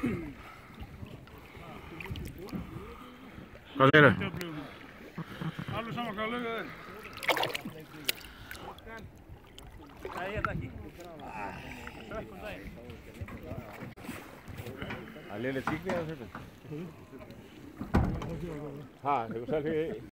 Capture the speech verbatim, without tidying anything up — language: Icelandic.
Hvað segir þau? Alveg saman hvað lögðu þeir. Nei, ég ætla ekki. Sökkum daginn. Það er liðlega tíkni að þetta. Hæ, hefur selfie